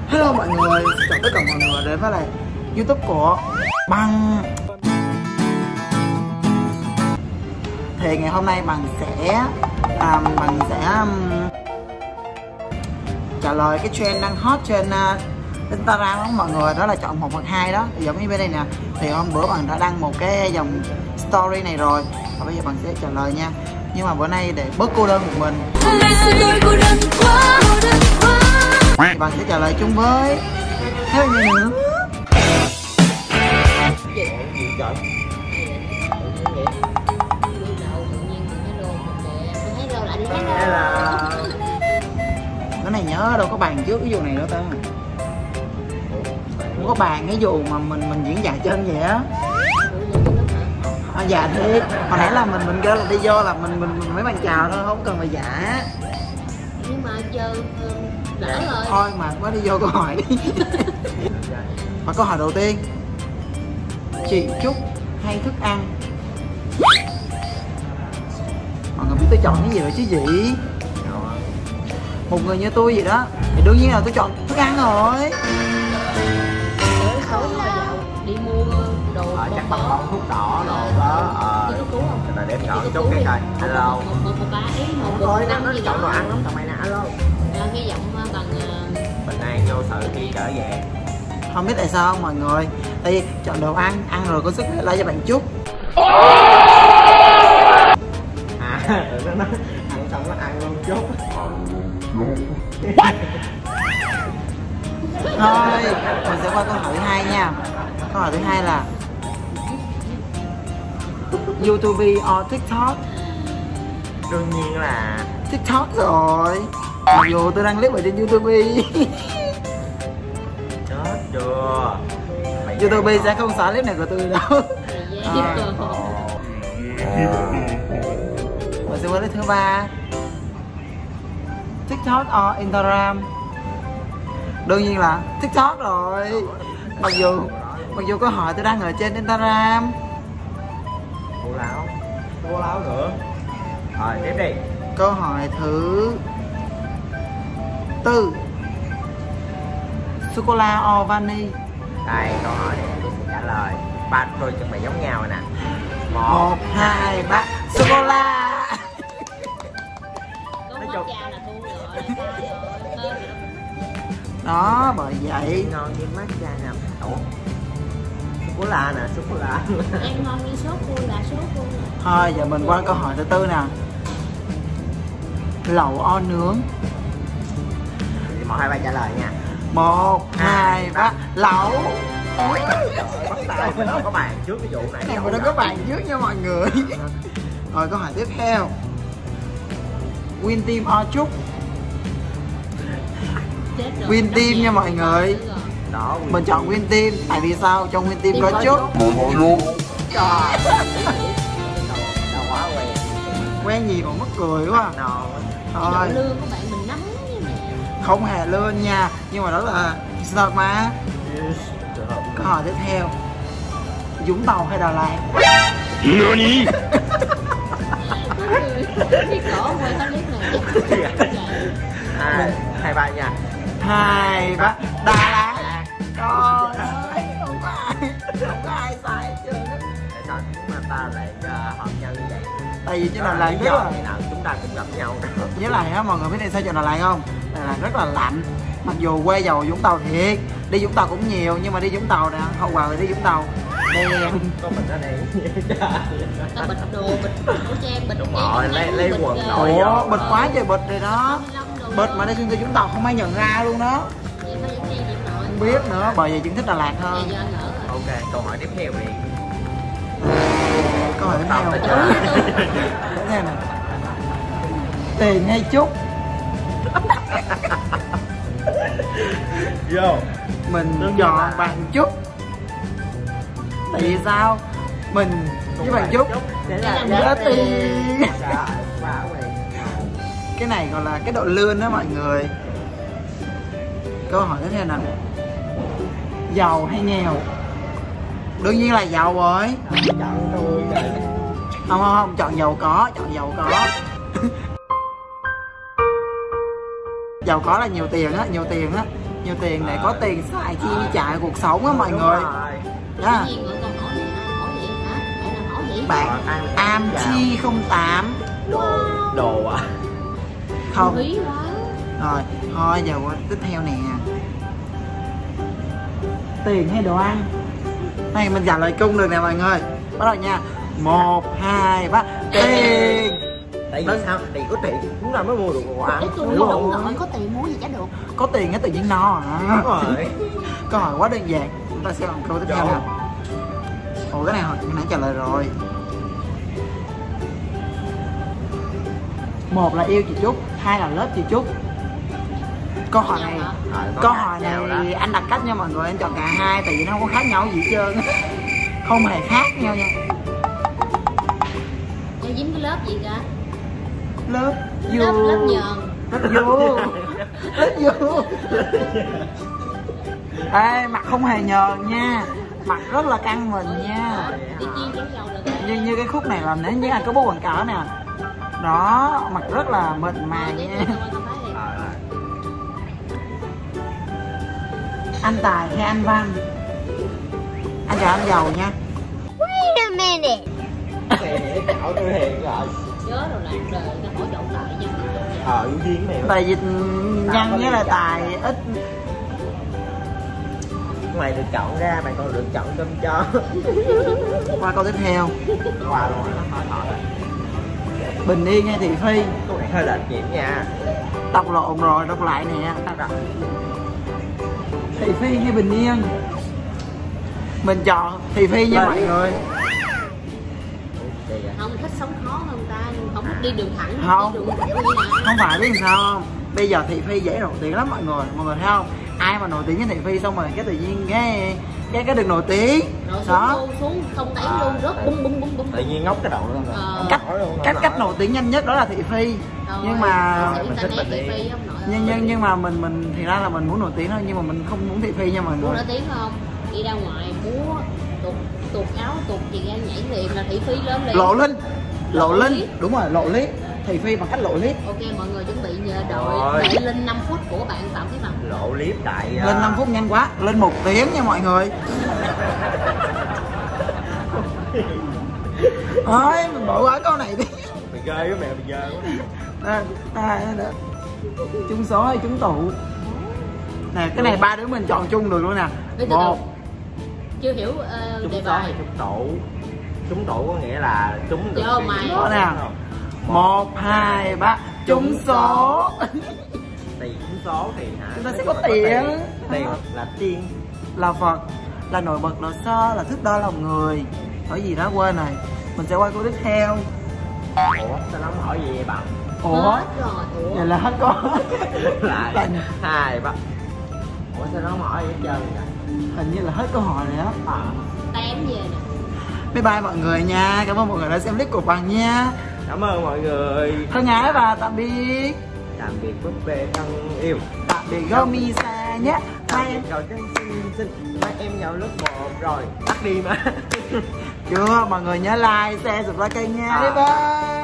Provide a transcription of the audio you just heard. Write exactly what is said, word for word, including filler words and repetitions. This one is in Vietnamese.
Hello mọi người, chào tất cả mọi người đến với lại YouTube của Bằng. Thì ngày hôm nay Bằng sẽ à, Bằng sẽ um, trả lời cái trend đang hot trên uh, Instagram đó mọi người, đó là chọn một hoặc hai đó. Thì giống như bên đây nè, thì hôm bữa Bằng đã đăng một cái dòng story này rồi, và bây giờ Bằng sẽ trả lời nha. Nhưng mà bữa nay để bớt cô đơn một mình thì Bằng sẽ trả lời chung với theo như nữa. Cái này nhớ đâu có bàn trước cái vụ này nữa ta. Không có bàn cái vụ mà mình mình diễn dài chân vậy á. À, dạ thiệt, hồi nãy là mình mình kêu là đi vô là mình mình, mình mới bàn chào thôi, không cần phải giả. Nhưng mà giờ lỡ rồi. Thôi mà mới đi vô câu hỏi đi. Và câu hỏi đầu tiên, chị Trúc hay thức ăn? Mọi người biết tôi chọn cái gì rồi chứ gì? Một người như tôi vậy đó thì đương nhiên là tôi chọn thức ăn rồi. Đi mua đồ ờ, chắc bông bông thuốc đỏ đồ đó. Ờ là để chọn chút cái coi. Hello một một ba ý một thôi nó chọn đồ ăn lắm tao mày nè. Alo là cái giọng bằng bình an vô sự khi trở về. Không biết tại sao không mọi người, tại vì chọn đồ ăn ăn rồi có sức lại cho bạn Trúc. À nó nói ăn xong nó ăn luôn Trúc. Thôi mình sẽ qua câu hỏi thứ hai nha. Câu hỏi thứ hai là YouTube or TikTok? Đương nhiên là TikTok rồi. Mặc dù tôi đăng clip ở trên YouTube. chết chưa? Mày YouTube sẽ không xóa clip này của tôi đâu. À. Mình sẽ qua đến thứ ba, TikTok or Instagram? Đương nhiên là TikTok rồi. Mặc dù mặc dù câu hỏi tôi đăng ở trên Instagram. Cô lão cô lão nữa. Rồi tiếp đi. Câu hỏi thứ tư, sô cô la or vani? Đây câu hỏi này tôi sẽ trả lời. Ba tôi chuẩn bị giống nhau rồi nè. Một hai ba, sô cô la. nói chung là thua rồi. Đó bởi vậy ngon như mát ra nè. Ủa sô cô la nè, sô cô la em ngon như sốt cua là sốt cua. thôi giờ mình qua câu hỏi thứ tư nè, lẩu o nướng? một hai ba trả lời nha. Một hai ba, lẩu. Bắt tay mình đâu có bàn trước cái vụ này. Này mình đâu có bàn trước nha mọi người. Rồi câu hỏi tiếp theo, Win Team or Trúc? Win Team nha mọi người. Đó, mình chọn Win Team tại vì sao? Trong Win Team có Trúc. Trời, quá quen. quen gì mà mắc cười quá. Thôi lương của bạn mình nắm không hề lương nha, nhưng mà đó là sao mà. Câu hỏi tiếp theo, Vũng Tàu hay Đà Lạt? cái cổ quay tao biết này. hai hai ba nha. Hai ba, Đà Lạt. Trời ơi, không có ai không có ai sai hết trơn á. Tại sao chúng ta lại uh, hợp nhau như vậy? Tại vì trên Đà Lạt lý rất do là ngày nào chúng ta cũng gặp nhau. với lại á mọi người biết tại sao chọn Đà Lạt không? Đà Lạt rất là lạnh. Mặc dù quê giàu Vũng Tàu thiệt, đi Vũng Tàu cũng nhiều, nhưng mà đi Vũng Tàu nè, hậu quả là đi Vũng Tàu đen. Có mình ở đây. Tao bịch đồ, bịch của trang, bịch đúng rồi, lấy lấy quần đội. Ủa bịch quá trời bịch rồi đó. Bịch mà đi xuyên từ Vũng Tàu không ai nhận ra luôn đó. Không biết nữa, bởi vậy chứng thích Đà Lạt hơn. Ok, câu hỏi tiếp theo đi. Câu hỏi tiếp theo. Tiếp theo nè, Tiền hay Trúc? Vô. Mình chọn bạn Trúc. Tại vì sao? Mình với bạn Trúc sẽ là giá tiền. Cái này gọi là cái độ lươn đó mọi người. Câu hỏi tiếp theo nè, giàu hay nghèo? Đương nhiên là giàu rồi. Chọn tôi. Không không không, chọn giàu có, chọn giàu có. Giàu có là nhiều tiền á, nhiều tiền á. nhiều tiền để có tiền xài chi chạy cuộc sống á mọi Đúng người. rồi. Đó. Tự nhiên người con hỏi vậy, ai hỏi vậy hả? Tại nào hỏi vậy? Bạn Ăn- am chi không tám Đồ, đồ à. không. Quý quá. Rồi, thôi giờ qua tiếp theo nè. Tiền hay đồ ăn? Này mình trả lời chung được nè mọi người. Bắt đầu nha. Một, hai, ba. Tiền. Tại vì sao? Tiền có tiền chúng ta mới mua được đồ ăn. Cái tôi Đúng nói không? đúng rồi, có tiền mua gì chả được. Có tiền cái tự nhiên no à. Đúng rồi. Câu hỏi quá đơn giản. Chúng ta sẽ làm câu tiếp theo Đúng. nào. Ủa cái này hồi nãy trả lời rồi. Một là yêu chị Trúc, hai là lớp chị Trúc. Câu hỏi này, Rồi, có câu khác hỏi nhau này đó. anh đặt cách nha mọi người, anh chọn cả hai tại vì nó không có khác nhau gì hết trơn. Không hề khác nhau nha. Cho dính cái lớp gì kìa? Lớp Lớp lớp vô, nhờn. lớp vô, lớp vô. Ê, mặt không hề nhờn nha, mặt rất là căng mình nha. Đi chiên chén dầu được rồi. Như như cái khúc này là nếu như anh có bố quảng cáo nè, đó mặt rất là mịn màng Để nha. tôi coi coi thấy đi. Rồi, rồi. Anh Tài hay anh Văn? Anh chào anh Giàu nha. Wait a minute. Thì chảo tôi hiền rồi. Nhớ rồi là đời cái hỏi chọn lại nha. Ờ, ưu tiên này. Tại vì Nhân với là Tài ít. Ngoài được chọn ra mày còn được chọn cơm cho. Qua câu tiếp theo. Qua luôn nó hỏi hỏi. Bình Yên hay Thị Phi? Câu này hơi lệch nhịp nha. Đọc lộn rồi, đọc lại nè. Thị Phi hay Bình Yên? Mình chọn Thị Phi nha mọi người. Không thích sống khó hơn ta, không thích đi đường thẳng. Không. Đi đường thẳng như nào? Không phải biết làm sao không? Bây giờ Thị Phi dễ nổi tiếng lắm mọi người. Mọi người thấy không? Ai mà nổi tiếng với Thị Phi xong rồi cái tự nhiên cái cái cái được nổi tiếng. Rồi xuống Đó. luôn, xuống không tấy À. luôn, rớt bum bum bum bum. Tự nhiên ngốc cái đầu luôn rồi. Ờ. Không Cách nổi luôn, cách không cách nổi. nổi tiếng nhanh nhất đó là Thị Phi. Rồi, Nhưng mà sẽ mình thích internet Bình Thị Yên. Phi không nội ơi. nhưng nhưng nhưng mà mình mình thì ra là mình muốn nổi tiếng thôi nhưng mà mình không muốn Thị Phi nha mọi Muốn người. nổi tiếng không? Đi ra ngoài múa tuột tuột áo tuột gì ra nhảy liền là Thị Phi lớn liền. Lộ Linh, lộ Lộ Linh, clip. đúng rồi, lộ clip. Thị Phi bằng cách lộ clip. Ok mọi người chuẩn bị nhờ Rồi. đội đẩy lên năm phút của bạn Phạm Thế Bằng. Lộ clip tại Lên năm phút nhanh quá, lên một tiếng nha mọi người. Thôi mình bỏ qua câu này đi. mày ghê quá mẹ, mày ghê quá. À, à, à, chung số hay chung tụ? Nè cái này ba đứa mình chọn chung được luôn nè. Bây giờ Một, chưa hiểu uh, Trúng đề số hay bài. trúng tủ? Trúng tủ có nghĩa là trúng được Vô cái mày. gì đó đó nè. không? Một, hai, ba, chung số. Tiền trúng số thì hả? Chúng ta sẽ nói có chung là tiền. Tiền là tiên. Là Phật, là nổi bật, là so, là thước đo lòng người. Hỏi gì đó quên rồi. Mình sẽ qua câu tiếp theo. Ủa sao nó không hỏi gì vậy bạn? Ủa? Hết rồi. Ủa. Vậy là hết có. Lại Là- hai ba. Ủa sao nó không hỏi gì hết trơn vậy? Hình như là hết câu hỏi rồi đó. À. Tém về nè. Bye bye mọi người nha. Cảm ơn mọi người đã xem clip của Bằng nha. Cảm ơn mọi người. Thân ái và tạm biệt. Tạm biệt búp bê thân yêu. Tạm biệt Gomi Sa nhé. Tạm Bye. biệt rồi chân xinh xinh. Mai em vào lớp một rồi. Tắt đi mà. Chưa, mọi người nhớ like, share, subscribe kênh nha. Bye bye.